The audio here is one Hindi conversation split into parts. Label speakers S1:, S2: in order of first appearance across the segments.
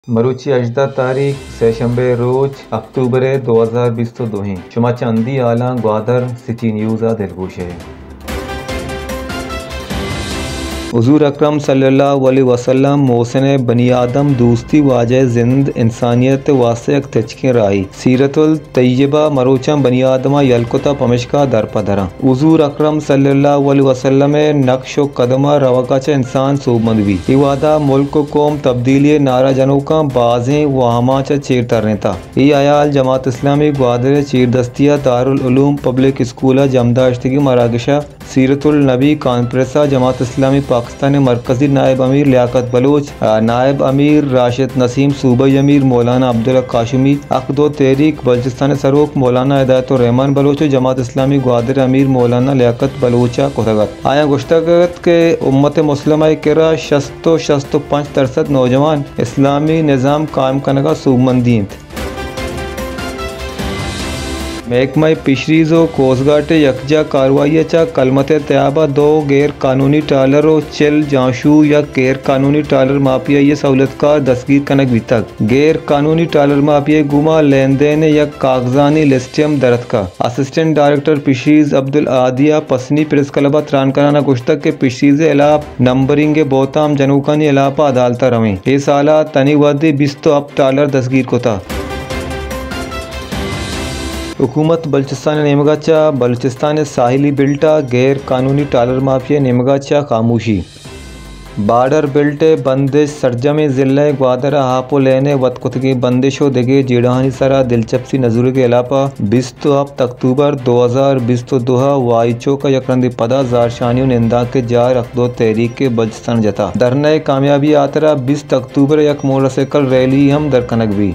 S1: मरूची 18 तारीख सेशंबे रोज अक्टूबर 2022 शुमा चंदी आला ग्वादर सिटी न्यूज़ा दिलगोशे। हुज़ूर अकरम सल्लल्लाहु अलैहि वसल्लम मोहसिन बनी आदम दोस्ती वाजह जिंद इंसानियत वास्ते तचके राई सीरतुल तय्यबा मरोचा बनी आदमा यलकुता पमिशका दरपदरा हुज़ूर अकरम सल्लल्लाहु अलैहि वसल्लम नक्शो कदमा रवाकाचा इंसान सोबमंदवी इवादा मुल्क कौम तब्दीली नारा जनोका बाजें वहमाचा चेर तरनेता ये आयाल जमात इस्लामी ग्वादर चेर दस्तिया दारुल उलूम पब्लिक स्कूल जमदाश्तगी मरागशा सीरतुल नबी कॉन्फ्रेंसा जमात इस्लामी पाकिस्तान मरकजी नायब अमीर लियाकत बलोच नायब अमीर राशिद नसीम सूबाई अमीर मौलाना अब्दुल्ला काशिमी अकदो तहरीक बलूचिस्तान सरोक मौलाना हिदायतुर रहमान बलोच जमात इस्लामी ग्वादर अमीर मौलाना लियाकत बलोचा कोतगत आया गुश्तगत के उम्मत मुस्लिमा केरा 65 नौजवान इस्लामी निज़ाम कायम करने का सूबमंदींत महकमा फिशरीज़ और कोस्टगार्ड यकजा कार्रवाई चा कलमत तयाबा दो गैर कानूनी टालर और चल जाशू या गैर कानूनी टालर माफिया ये सहूलतकार दस्तगीर कनक भी तक गैर कानूनी टालर माफिया गुमा लेन देन या कागजानी लिस्टम दरत का असिस्टेंट डायरेक्टर फिशरीज अब्दुल आदिया पसनी प्रेस क्लबा त्रान कराना गुश्तक के फिशरीज अलाप नंबरिंग बोताम जनूकानी अलापा अदालता रवें ये साला तनी वादे 20 अब टालर दस्तगीर को था। हुकूमत बलूचिस्तान नेमगाचा बलूचिस्तान साहिली बिल्टा गैर कानूनी टालर माफिया नेमगाचा खामोशी बार्डर बिल्ट बंदिश सरजम ज़िला ग्वादर हापो लेने वतकुतगी बंदिशो दिगे जीड़ानी सरा दिलचस्पी नजूर के अलावा 20 अक्टूबर 2022 वाइचो का यकरंदी पदा जारशानियों निंदा के जार अखदो तहरीक के बलूचिस्तान जता धरना कामयाबी आतरा 20 अक्टूबर यक मोटरसाइकिल रैली हम दरकनक भी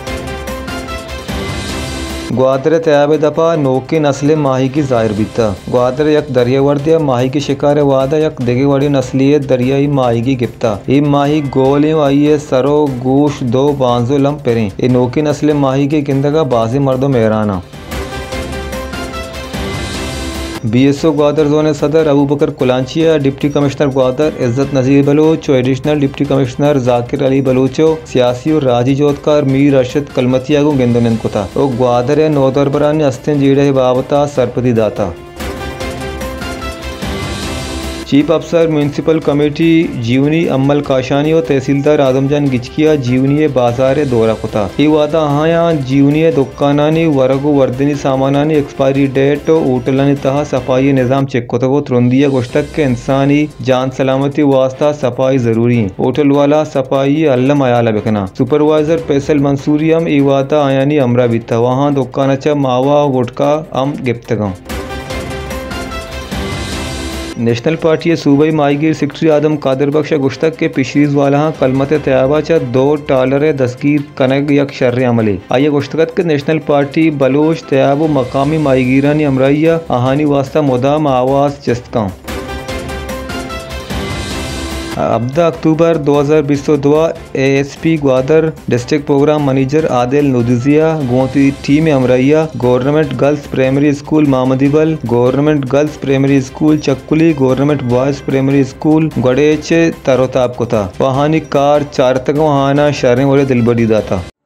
S1: ग्वादर तयाब दपा नोकी नस्ल माही की जाहिर बीता ग्वादर यक दरियावर्दिया माही की शिकार वादा यक दिगेवाड़ी नस्लियत दरियाई माही की गिप्ता ये माही गोलियों आइए सरो गोश दो बांजो लम पेरें ये नोकी नस्ल माही के गिंदगा बाजी मर्दो मेहराना BSO ग्वादर जोन सदर अबू बकर कुलांचिया deputy commissioner Gwadar Izzat Nazeer Baloch additional deputy commissioner Zakir Ali बलोचो सियासी और राजी जोतकार मीर अरशद कलमतिया को गेंदोनंद को था और ग्वादर नौदरबरानी अस्तें जीड़े बाबता सरपदी दाता चीफ अफसर म्यूनसिपल कमेटी जीवनी अम्मल काशानी और तहसीलदार आजमजान गिचकिया जीवनी बाजार दौरा कोता ये वादा हाँ जीवनी दुकानानी वरगो वर्दनी सामानानी एक्सपायरी डेट होटलानी तहा सफाई निज़ाम चेक कोतगो तुरंदिया गुश्तक के इंसानी जान सलामती वास्ता सफाई जरूरी होटल वाला सफाई अल्लम आयाला बिकना सुपरवाइजर फैसल मंसूरी हम ये वादा आयानी अमरा बीता वहाँ दुकान अच्छा मावा गुटका अम गिफ्तगम नेशनल पार्टी सूबाई माहीगीर सेक्रेटरी आदम कादिर बख्श गुश्तक के फिशरीज वाला कलमत तयाबा चा 2 टालर दस्तगीर कनक यक शर्र अमले आइए गुश्तगत के नेशनल पार्टी बलोच तयाब मकामी माहीगीरानी अमराइया आहानी वास्ता मुदाम आवाज़ चस्तका 18 October 2022 ASP Gwadar district program manager Adil नुदिजिया गोती टीम अमराइया गवर्नमेंट गर्ल्स प्राइमरी स्कूल मामदीबल गवर्नमेंट गर्ल्स प्राइमरी स्कूल चक्कुली गवर्नमेंट बॉयज प्राइमरी स्कूल गड़ेच तरोताब को था वहानी कार चार तक वहाना शर्रें वाले दिलबड़ी दाता।